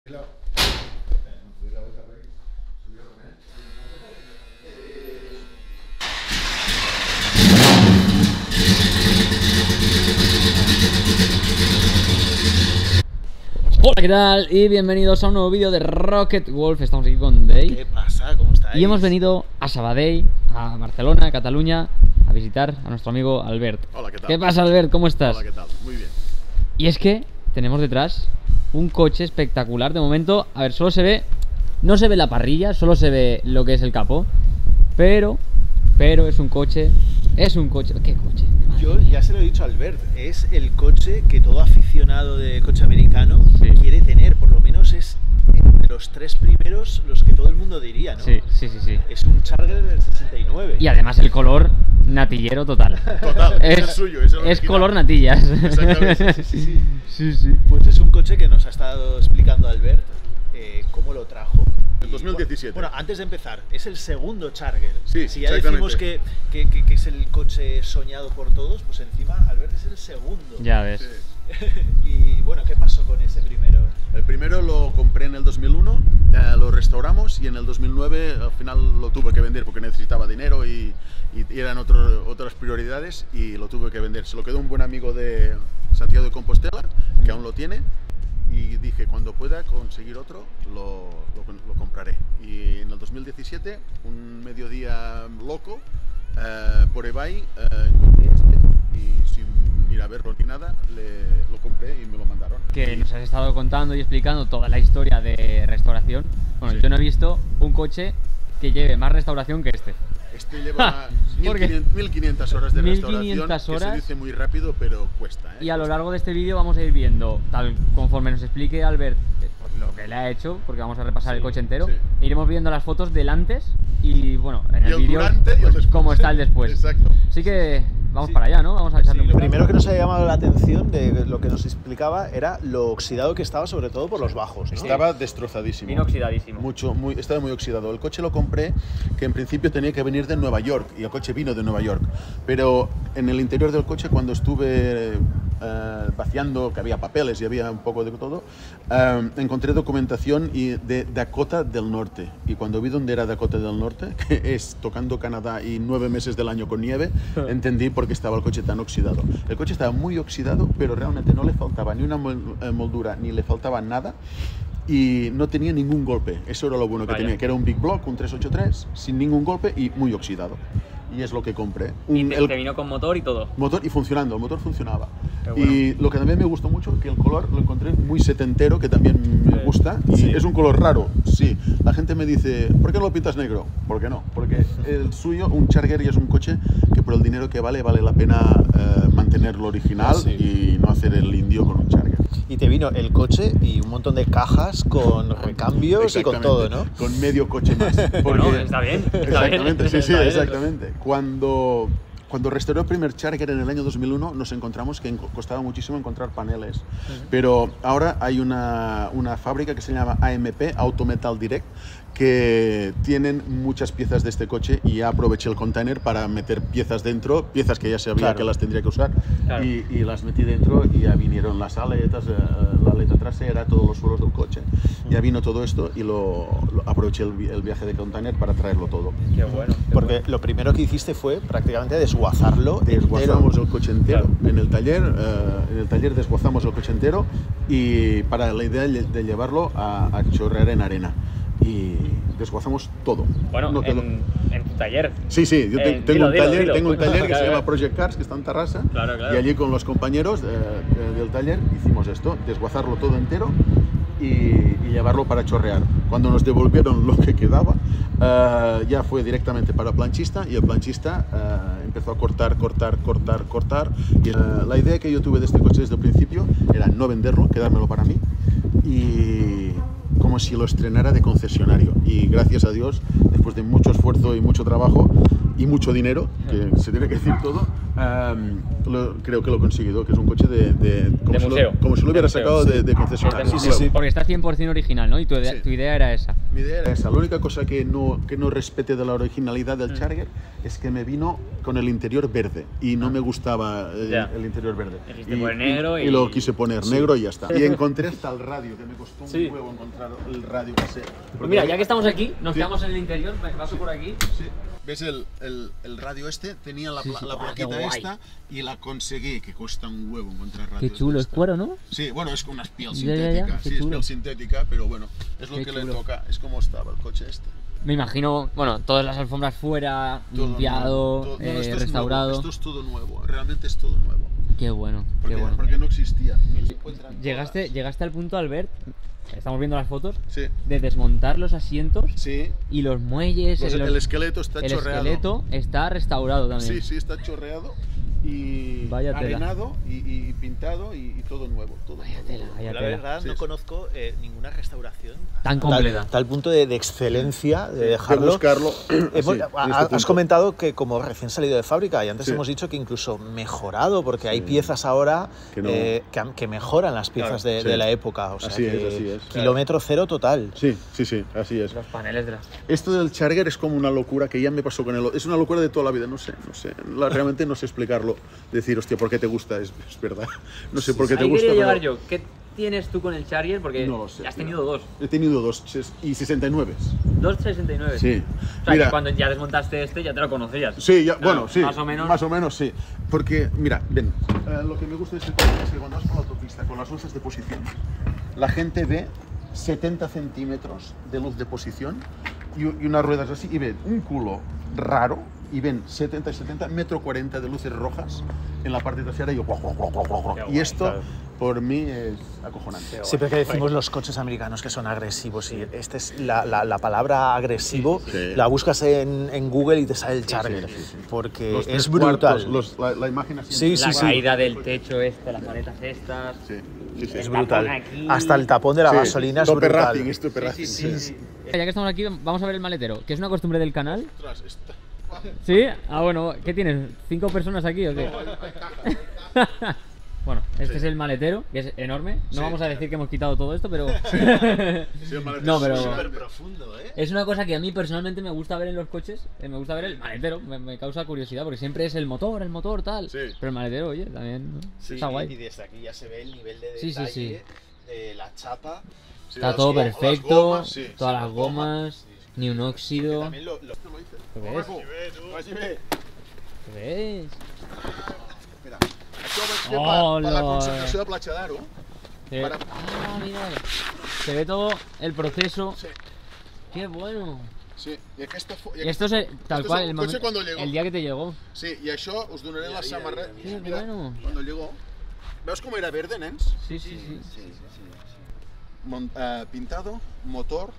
Hola, ¿qué tal? Y bienvenidos a un nuevo vídeo de Rocket Wolf. Estamos aquí con Day. ¿Qué pasa? ¿Cómo estáis? Y hemos venido a Sabadell, a Barcelona, a Cataluña, a visitar a nuestro amigo Albert. Hola, ¿qué tal? ¿Qué pasa, Albert? ¿Cómo estás? Hola, ¿qué tal? Muy bien. Y es que tenemos detrás un coche espectacular. De momento, a ver, solo se ve... No se ve la parrilla, solo se ve lo que es el capó. Pero es un coche... Es un coche... ¿Qué coche? Yo ya se lo he dicho a Albert, es el coche que todo aficionado de coche americano quiere tener, por lo menos es entre los tres primeros los que todo el mundo diría, ¿no? Sí. Es un Charger del 69. Y además el color natillero total. Total, es el suyo, es el original. color natillas. Exactamente, Sí. Pues es un coche que nos ha estado explicando Albert cómo lo trajo. En 2017. Bueno, antes de empezar, es el segundo Charger. Sí, si ya exactamente. decimos que es el coche soñado por todos, pues encima Albert es el segundo. Ya ves. Sí. Y bueno, ¿qué pasó con ese primero? El primero lo compré en el 2001, lo restauramos y en el 2009 al final lo tuve que vender porque necesitaba dinero y eran otras prioridades y lo tuve que vender. Se lo quedó un buen amigo de Santiago de Compostela, que aún lo tiene, y dije, cuando pueda conseguir otro, lo compraré. Y en el 2017, un mediodía loco, por eBay, encontré este y sin ir a verlo ni nada, lo compré y me lo mandaron. Que nos has estado contando y explicando toda la historia de restauración. Bueno, Sí. yo no he visto un coche que lleve más restauración que este. Este lleva ¿Por qué? 1500 horas de 1500 restauración, que horas. se dice muy rápido, pero cuesta. Y a lo largo de este vídeo vamos a ir viendo, tal conforme nos explique Albert pues, lo que le ha hecho, porque vamos a repasar el coche entero. sí. Iremos viendo las fotos del antes y bueno, en el Y el vídeo durante y el pues, después. cómo está el después. Exacto. Así que vamos Sí. para allá, ¿no? Vamos a echarle un Lo vistazo. primero que nos ha llamado la atención de lo que nos explicaba era lo oxidado que estaba, sobre todo por los bajos, ¿no? Estaba destrozadísimo. Vino oxidadísimo. Estaba muy oxidado. El coche lo compré, que en principio tenía que venir de Nueva York, y el coche vino de Nueva York. Pero en el interior del coche, cuando estuve vaciando, que había papeles y había un poco de todo, encontré documentación de Dakota del Norte. Y cuando vi dónde era Dakota del Norte, que es tocando Canadá y 9 meses del año con nieve, entendí por qué estaba el coche tan oxidado. El coche estaba muy oxidado, pero realmente no le faltaba ni una moldura, ni le faltaba nada. Y no tenía ningún golpe. Eso era lo bueno que tenía, que era un Big Block, un 383, sin ningún golpe y muy oxidado. Y es lo que compré. Te vino con motor y todo. Motor y funcionando, el motor funcionaba. Qué bueno. Y lo que también me gustó mucho, que el color lo encontré muy setentero, que también me gusta. Y es un color raro, sí. La gente me dice, ¿por qué no lo pintas negro? ¿Por qué no? Porque el suyo, un Charger, ya es un coche que por el dinero que vale la pena mantenerlo original y no hacer el indio con un Charger. Y te vino el coche y un montón de cajas con recambios y con todo, ¿no? Con medio coche más. Bueno, está bien. Exactamente, sí, Está bien. exactamente. Cuando restauré el primer Charger en el año 2001, nos encontramos que costaba muchísimo encontrar paneles. Pero ahora hay una fábrica que se llama AMP, Auto Metal Direct, que tienen muchas piezas de este coche y ya aproveché el container para meter piezas dentro, piezas que ya sabía que las tendría que usar, y las metí dentro y ya vinieron las aletas, la aleta trasera, todos los suelos del coche. Ya vino todo esto y aproveché el viaje de container para traerlo todo. Qué bueno. Porque lo primero que hiciste fue prácticamente desguazarlo Desguazamos entero. el coche entero en el taller desguazamos el coche entero y para la idea de llevarlo a chorrear en arena. Y desguazamos todo. Bueno, No te lo- en tu taller. Sí, yo tengo Dilo, un taller, dilo. tengo un taller que se Claro. llama Project Cars, que está en Tarrasa, Claro. y allí con los compañeros del taller hicimos esto, desguazarlo todo entero y llevarlo para chorrear. Cuando nos devolvieron lo que quedaba, ya fue directamente para el planchista y el planchista empezó a cortar. Y la idea que yo tuve de este coche desde el principio era no venderlo, quedármelo para mí y como si lo estrenara de concesionario. Y gracias a Dios, después de mucho esfuerzo y mucho trabajo y mucho dinero, que se tiene que decir todo, creo que lo he conseguido, que es un coche como si museo. como si lo hubiera sacado de concesionario. Sí, porque está 100% original, ¿no? Y tu idea era esa. Mi idea era esa. La única cosa que no respete de la originalidad del Charger es que me vino con el interior verde y no me gustaba el interior verde. Negro y lo quise poner negro y ya está. Y encontré hasta el radio, que me costó un huevo encontrar el radio que sé. Pues mira, ya que estamos aquí, nos quedamos en el interior, me paso por aquí. Sí. ¿Ves el radio este? Tenía la plaquita esta y la conseguí, que cuesta un huevo encontrar radio. Qué chulo, es cuero, ¿no? Sí, bueno, es una piel sintética, sí, es piel sintética, pero bueno, es lo que le toca, es como estaba el coche este. Me imagino, bueno, todas las alfombras fuera, todo limpiado, esto restaurado. Esto es todo nuevo, realmente es todo nuevo. Qué bueno, porque, qué bueno. Porque no existía. Llegaste al punto, Albert, estamos viendo las fotos, sí, de desmontar los asientos, sí, y los muelles, el esqueleto está chorreado. El esqueleto está restaurado también. Sí, sí, está chorreado y arenado y pintado y todo nuevo. Vaya tela. La verdad no conozco ninguna restauración tan completa. Tal punto de excelencia de dejarlo. De buscarlo. Has comentado que como recién salido de fábrica y antes hemos dicho que incluso mejorado porque hay piezas ahora que mejoran las piezas de la época. O sea, así es. Kilómetro cero total. Sí, así es. Los paneles de las... Esto del Charger es como una locura que ya me pasó con él. Es una locura de toda la vida, no sé. Realmente no sé explicarlo. Decir, hostia, ¿por qué te gusta? Es verdad. No sé por qué te gusta. Quería llegar yo. ¿Qué tienes tú con el Charger? Porque no lo sé, has tenido dos. He tenido dos y 69. ¿Dos 69? Sí. O sea, que cuando ya desmontaste este ya te lo conocías. Sí, ya, bueno, sí. Más o menos. Más o menos, sí. Porque, mira, ven, lo que me gusta de este coche es que cuando vas por la autopista con las luces de posición, la gente ve 70 centímetros de luz de posición y unas ruedas así y ven un culo raro y ven 70 y 70, metro 40 de luces rojas en la parte trasera y yo, y esto por mí es acojonante. Siempre que decimos los coches americanos que son agresivos y esta es la palabra agresivo, la buscas en Google y te sale el Charger, porque es brutal. La imagen así. La caída del techo las paletas estas. Es brutal. Hasta el tapón de la gasolina es brutal. Ya que estamos aquí, vamos a ver el maletero, que es una costumbre del canal. ¿Sí? Ah, bueno, ¿qué tienes? ¿5 personas aquí o qué? Bueno, este es el maletero, que es enorme. No vamos a decir que hemos quitado todo esto, pero... No, pero... Es súper profundo, ¿eh? Es una cosa que a mí personalmente me gusta ver en los coches. Me gusta ver el maletero, me causa curiosidad, porque siempre es el motor, tal. Sí. Pero el maletero, oye, también, ¿no? Está guay. Y desde aquí ya se ve el nivel de detalle de la chapa. Está todo perfecto, todas las gomas, ni un óxido. También lo ves? ¿Qué ves? Mira, para la concentració de platja d'aro. Mira, se ve todo el proceso. Sí. ¡Qué bueno! Sí, i esto es tal cual el día que te llegó. Sí, i això us donaré la samarreta. Mira, cuando llegó. ¿Veus com era verde, nens? Sí. Pintado, motor.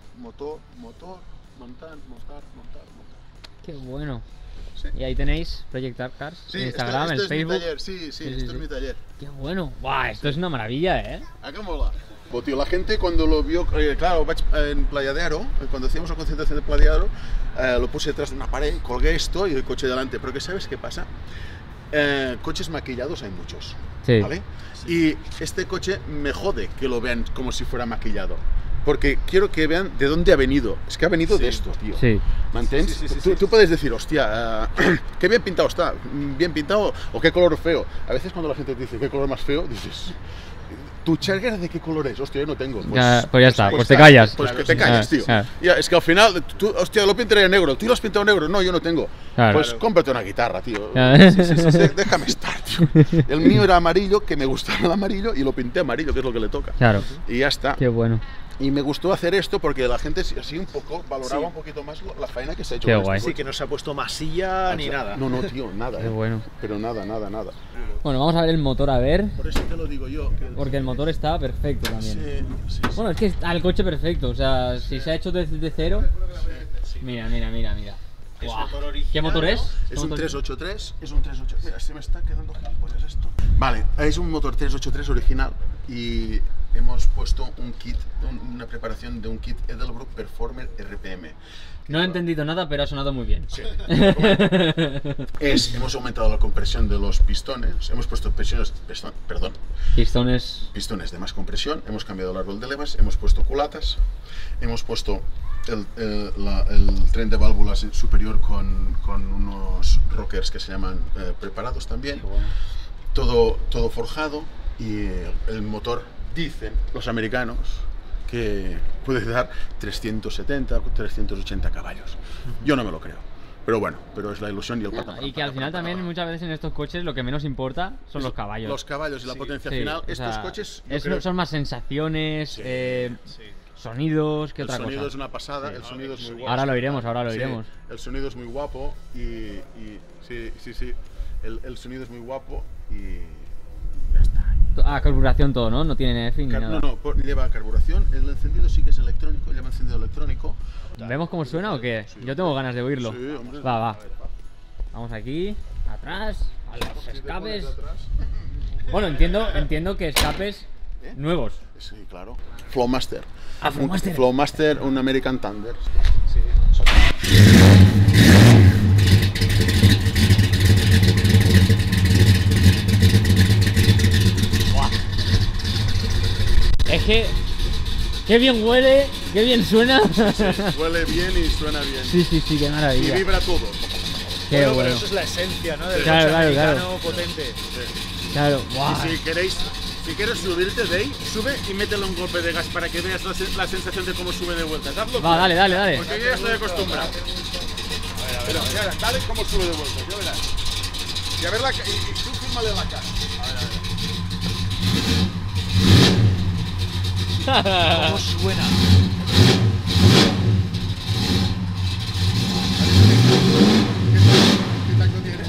Qué bueno. Sí. Y ahí tenéis Projectar Cars, Instagram, este Facebook. Es mi taller, este es mi taller. Qué bueno. Buah, esto es una maravilla, ¿eh? ¿A qué mola? Pues, tío, la gente cuando lo vio, claro, en Playa de Aro, cuando hacíamos la concentración de Playa de Aro, lo puse detrás de una pared, colgué esto y el coche delante. Pero que ¿sabes qué pasa? Coches maquillados hay muchos, ¿vale? Y este coche me jode que lo vean como si fuera maquillado. Porque quiero que vean de dónde ha venido. Es que ha venido de esto, tío. ¿Me entiendes? Tú puedes decir, hostia, qué bien pintado está, bien pintado o qué color feo. A veces cuando la gente te dice qué color más feo, dices, ¿tu Charger de qué color es? Hostia, yo no tengo. Pues ya está, pues te callas. Pues que te calles, tío. Ya, es que al final, tú, hostia, lo pintaré en negro. ¿Tú lo has pintado negro? No, yo no tengo. Pues cómprate una guitarra, tío. Déjame estar, tío. El mío era amarillo, que me gustaba el amarillo y lo pinté amarillo, que es lo que le toca. Claro. Y ya está. Qué bueno. Y me gustó hacer esto porque la gente así un poco valoraba un poquito más la faena que se ha hecho. Qué guay. Sí, que no se ha puesto masilla ni nada. No, tío, nada. Qué bueno. Pero nada. Bueno, vamos a ver el motor, a ver. Por eso te lo digo yo. Porque el motor está perfecto también. Sí. Bueno, es que está el coche perfecto. O sea, si se ha hecho desde cero. Mira. Wow. ¿Qué motor es? Es un 383. Mira, se me está quedando gilipollas esto. Vale, es un motor 383 original y hemos puesto un kit, una preparación de un kit Edelbrock Performer RPM. No he entendido nada, pero ha sonado muy bien. Sí. Hemos aumentado la compresión de los pistones, hemos puesto pistones de más compresión, hemos cambiado el árbol de levas, hemos puesto culatas, hemos puesto el tren de válvulas superior con unos rockers que se llaman preparados también. Todo forjado, y el motor, dicen los americanos, que puede dar 370, 380 caballos. Yo no me lo creo. Pero bueno, pero es la ilusión y el pata. Y que al final también muchas veces en estos coches lo que menos importa son los caballos. Los caballos y la potencia final. Estos coches son más sensaciones, sonidos que otra cosa. El sonido es una pasada, el sonido es muy guapo. Ahora lo iremos. El sonido es muy guapo y el sonido es muy guapo y ya está. Carburación todo, ¿no? No tiene NF ni nada. No, lleva carburación. El encendido sí que es electrónico, lleva encendido electrónico. ¿Vemos cómo suena o qué? Sí. Yo tengo ganas de oírlo. Sí, hombre. Va. Vamos aquí, atrás, a los escapes. Bueno, entiendo que escapes nuevos. Sí, claro. Flowmaster. Flowmaster. Flowmaster, un American Thunder. Sí. Es que... ¡Qué bien huele! ¡Qué bien suena! Sí, huele bien y suena bien. Sí, qué maravilla. Y vibra todo. Qué bueno. Pero eso es la esencia, ¿no? Del coche americano potente. Sí. Claro, wow. Y si quieres subirte de ahí, sube y métele un golpe de gas para que veas la sensación de cómo sube de vueltas. Hazlo. Va, dale. Porque yo ya estoy acostumbrado. A ver. Mira, dale cómo sube de vueltas, ya verás. Y a ver y tú fírmale la cara. A ver. ¿Cómo suena? ¿Qué tacto tiene?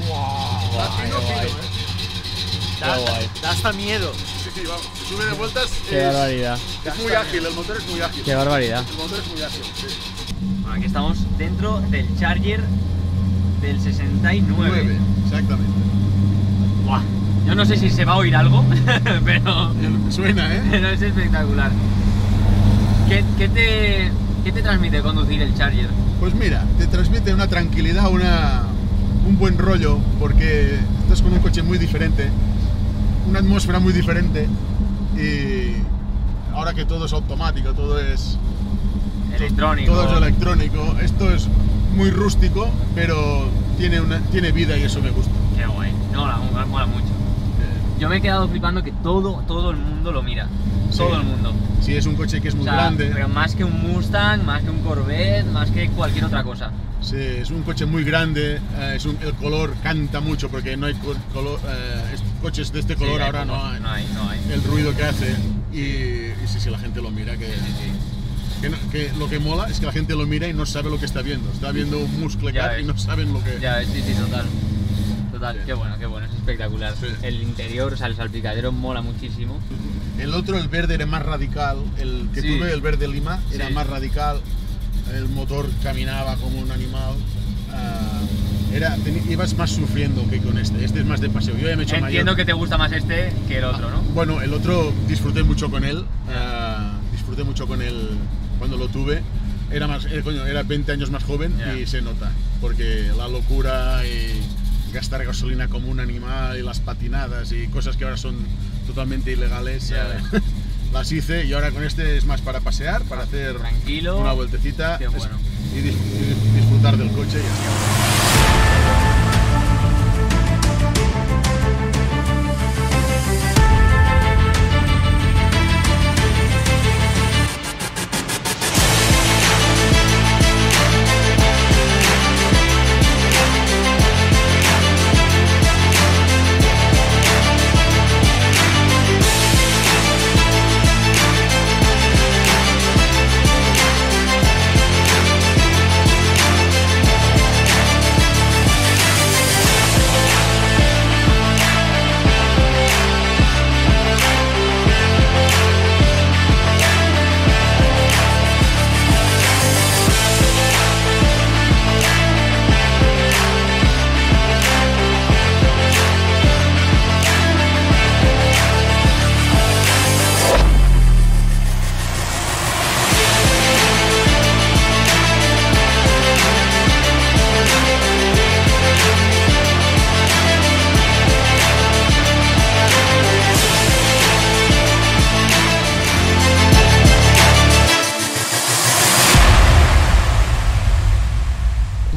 Da hasta miedo. Sí, vamos. Si sube de vueltas. Qué barbaridad. Es muy ágil, el motor es muy ágil. Qué barbaridad. El motor es muy ágil, sí. Bueno, aquí estamos dentro del Charger del 69. Exactamente. Buah. Yo no sé si se va a oír algo, pero... Suena, ¿eh? Pero es espectacular. ¿Qué te transmite conducir el Charger? Pues mira, te transmite una tranquilidad, un buen rollo, porque estás con un coche muy diferente, una atmósfera muy diferente, y ahora que todo es automático, todo es electrónico. Todo es electrónico. Esto es muy rústico, pero tiene vida y eso me gusta. Qué guay. No, mola mucho. Yo me he quedado flipando que todo el mundo lo mira. Sí. Todo el mundo. Sí, es un coche que es muy grande. Pero más que un Mustang, más que un Corvette, más que cualquier otra cosa. Sí, es un coche muy grande, el color canta mucho porque no hay coches de este color ahora no hay. El ruido que hace y sí, la gente lo mira, que lo que mola es que la gente lo mira y no sabe lo que está viendo. Está viendo un muscle car y no saben lo que... Ya, sí, total. Sí. Qué bueno, es espectacular. Sí. El interior, o sea, el salpicadero mola muchísimo. El otro, el verde, era más radical. El que tuve, el verde Lima, era más radical. El motor caminaba como un animal. Ibas más sufriendo que con este. Este es más de paseo. Yo ya me he hecho Entiendo mayor. Que te gusta más este que el otro, ¿no? Bueno, el otro disfruté mucho con él. Cuando lo tuve. Era 20 años más joven y se nota. Porque la locura y gastar gasolina como un animal y las patinadas y cosas que ahora son totalmente ilegales, las hice, y ahora con este es más para pasear, para hacer tranquilo, una vueltecita y disfrutar del coche y así.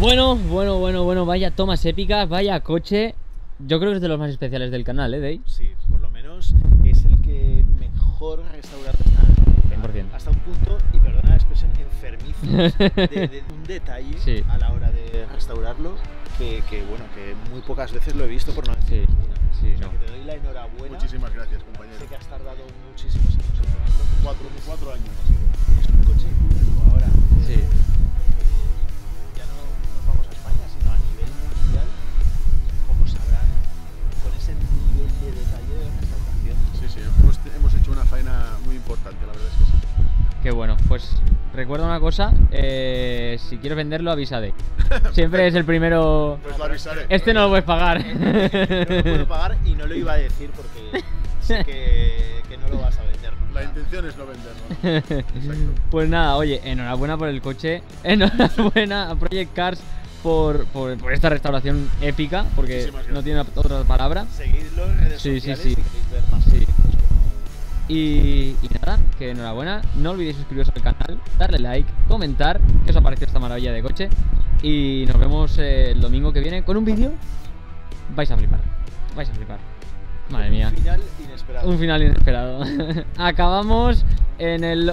Bueno, vaya tomas épicas, vaya coche. Yo creo que es de los más especiales del canal, ¿eh, Dey? Sí, por lo menos es el que mejor restaurado está. 100%. Hasta un punto, y perdona la expresión, enfermizo de un detalle Sí. a la hora de restaurarlo que muy pocas veces lo he visto, por no decir ninguna. Sí, O sea, no. que te doy la enhorabuena. Muchísimas gracias, compañero. Sé que has tardado muchísimos años en ponerlo. 4 años. Es un coche único ahora. Sí. Ya no nos vamos a España, sino a nivel mundial, como sabrán, con ese nivel de detalle de restauración. Sí, hemos hecho una faena muy importante, la verdad es que sí. Qué bueno, pues recuerda una cosa, si quieres venderlo avísate. Siempre es el primero. Pues lo avisaré. Este no lo puedes pagar. No lo puedo pagar y no lo iba a decir porque sé que no lo vas a vender nunca. La intención es no venderlo. Exacto. Pues nada, oye, enhorabuena por el coche. Enhorabuena a Project Cars por esta restauración épica, porque Muchísimas gracias. no tiene otra palabra. Seguidlo en redes Sí, sociales sí. si queréis ver más. Sí. Y nada, que enhorabuena. No olvidéis suscribiros al canal, darle like, comentar qué os ha parecido esta maravilla de coche. Y nos vemos el domingo que viene con un vídeo. Vais a flipar. Vais a flipar. Madre mía. Un final inesperado. Un final inesperado. Acabamos en el...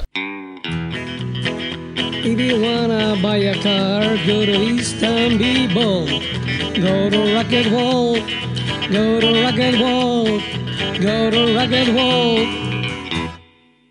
If you wanna buy a car, go to Istanbul. Go to Rocket Wall. Go to Rocket Wall. Go to Rocket Wall.